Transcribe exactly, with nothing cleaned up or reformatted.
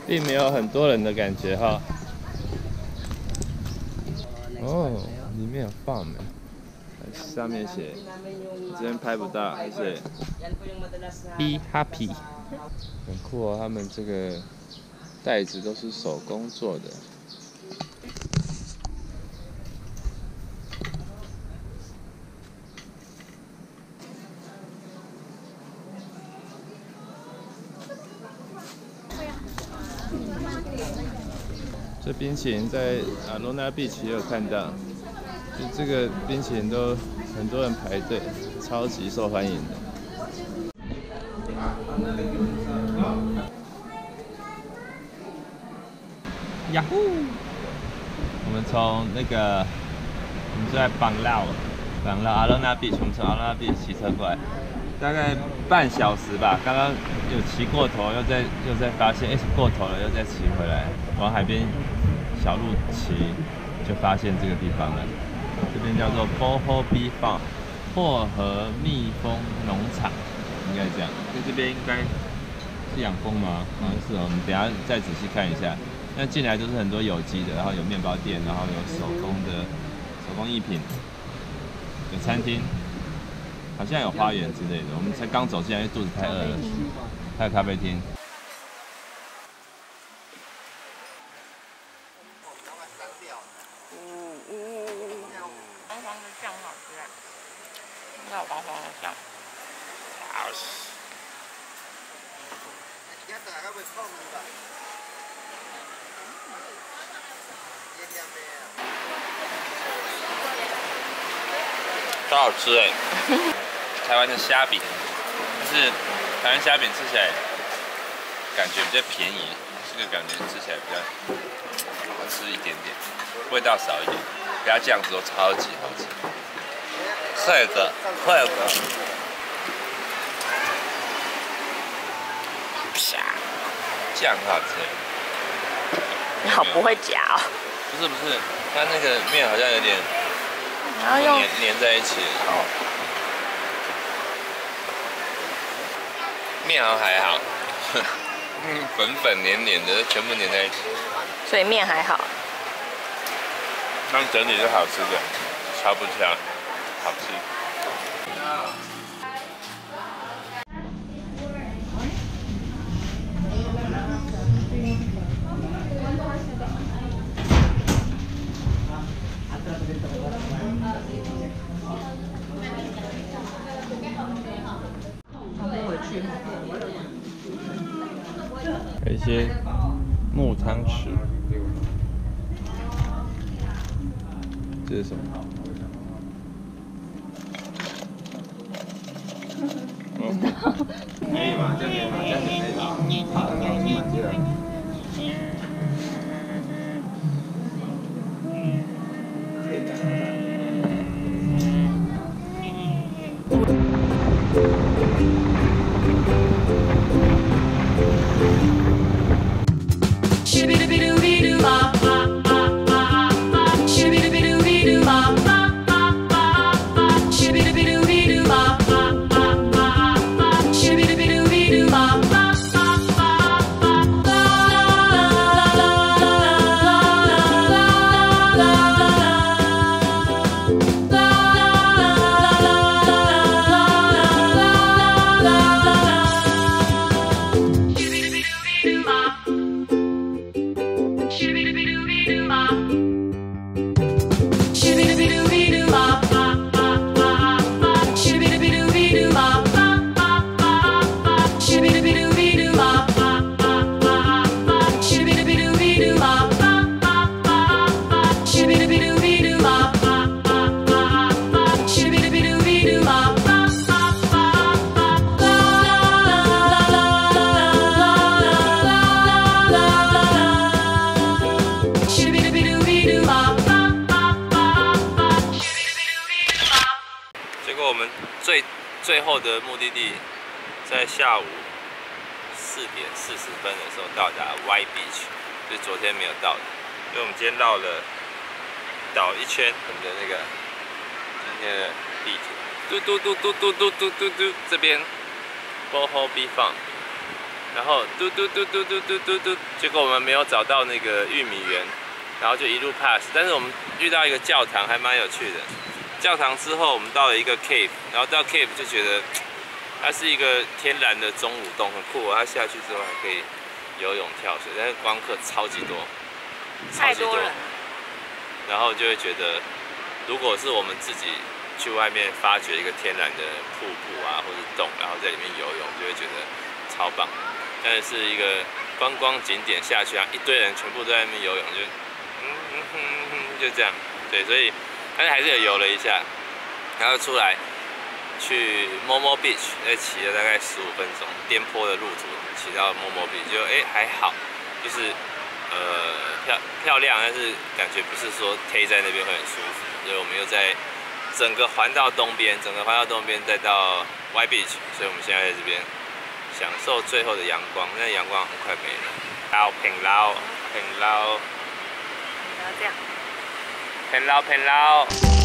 并没有很多人的感觉哈。哦，里面有放门，上面写，这边拍不到，而且 Be Happy， 很酷哦。他们这个袋子都是手工做的。 这冰淇淋在啊罗纳 Beach 也有看到，就这个冰淇淋都很多人排队，超级受欢迎的。呀呼！我们从那个我们在邦劳，邦劳阿罗纳 Beach， 我们从阿罗纳 Beach 骑车过来，大概半小时吧。刚刚有骑过头，又在又在发现，哎、欸，过头了，又再骑回来，往海边。 小路骑就发现这个地方了，这边叫做 Boho Bee Farm 薄荷蜜蜂农场，应该这样。在这边应该是养蜂吗？好像是哦。我们等一下再仔细看一下。那进来都是很多有机的，然后有面包店，然后有手工的手工艺品，有餐厅，好像有花园之类的。我们才刚走进来，因为肚子太饿了。还有咖啡厅。 要黄黄的酱，好吃。超好吃哎！台湾的虾饼，就是台湾虾饼吃起来感觉比较便宜，这个感觉吃起来比较好吃一点点，味道少一点，加酱之后超级好吃。 这个，这个，啪，酱很好吃。 你好不会夹哦。 不是不是，它那个面好像有点， 然后用粘粘在一起。哦。面好像还好，嗯，粉粉黏黏的，全部粘在一起。 所以面还好。 当整体是好吃的，超不挑。 好吃。 有一些木汤匙，这是什么？ 可以吗？这样可以吗？这样可以吗？好，那我们接着。 最最后的目的地在下午四点四十分的时候到达 Y Beach， 就是昨天没有到的，所以我们今天绕了岛一圈我们的那个今天的地图，嘟嘟嘟嘟嘟嘟嘟嘟嘟，这边 Boho Bee Farm 然后嘟嘟嘟嘟嘟嘟嘟嘟，结果我们没有找到那个玉米园，然后就一路 pass。但是我们遇到一个教堂，还蛮有趣的。教堂之后，我们到了一个 cave， 然后到 cave 就觉得它是一个天然的钟乳洞，很酷、哦。它下去之后还可以游泳、跳水，但是观光客超级多， 太多人。 然后就会觉得，如果是我们自己去外面发掘一个天然的瀑布啊，或者洞，然后在里面游泳，就会觉得超棒。但是是一个观光景点下去啊，一堆人全部都在那边游泳，就嗯嗯哼嗯哼就这样。对，所以但是还是有游了一下，然后出来去 Momo Beach， 再骑了大概十五分钟，颠簸的路途骑到 Momo Beach， 就哎、欸、还好，就是呃漂漂亮，但是感觉不是说贴在那边会很舒服，所以我们又在整个环到东边，整个环到东边再到 Y Beach， 所以我们现在在这边享受最后的阳光，那阳光很快没了。捞平捞平捞， 不要这样。 平捞平捞。